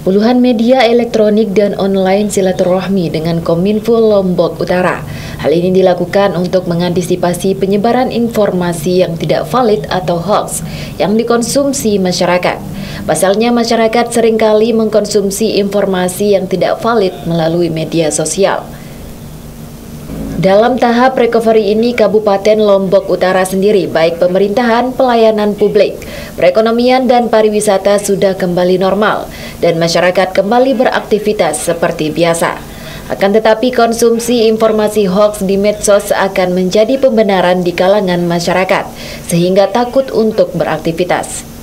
Puluhan media elektronik dan online silaturahmi dengan Kominfo Lombok Utara. Hal ini dilakukan untuk mengantisipasi penyebaran informasi yang tidak valid atau hoax yang dikonsumsi masyarakat. Pasalnya, masyarakat seringkali mengkonsumsi informasi yang tidak valid melalui media sosial. Dalam tahap recovery ini, Kabupaten Lombok Utara sendiri, baik pemerintahan, pelayanan publik, perekonomian, dan pariwisata sudah kembali normal, dan masyarakat kembali beraktivitas seperti biasa. Akan tetapi, konsumsi informasi hoax di medsos akan menjadi pembenaran di kalangan masyarakat, sehingga takut untuk beraktivitas.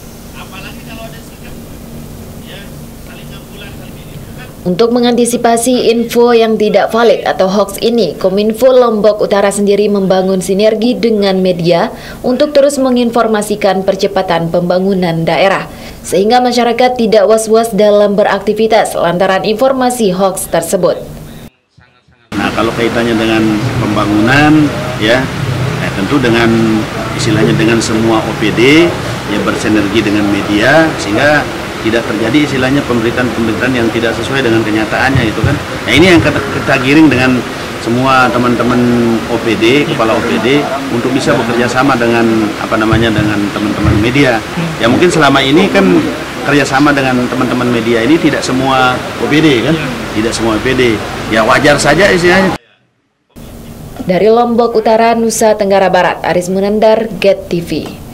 Untuk mengantisipasi info yang tidak valid atau hoax ini, Kominfo Lombok Utara sendiri membangun sinergi dengan media untuk terus menginformasikan percepatan pembangunan daerah, sehingga masyarakat tidak was-was dalam beraktivitas lantaran informasi hoax tersebut. Nah, kalau kaitannya dengan pembangunan, tentu dengan istilahnya dengan semua OPD yang bersinergi dengan media, sehingga tidak terjadi istilahnya pemberitaan-pemberitaan yang tidak sesuai dengan kenyataannya itu kan. Nah, ini yang kita giring dengan semua teman-teman OPD, kepala OPD untuk bisa bekerja sama dengan dengan teman-teman media. Ya mungkin selama ini kan kerjasama dengan teman-teman media ini tidak semua OPD kan, tidak semua OPD. Ya wajar saja istilahnya. Dari Lombok Utara, Nusa Tenggara Barat, Aris Munandar, GET TV.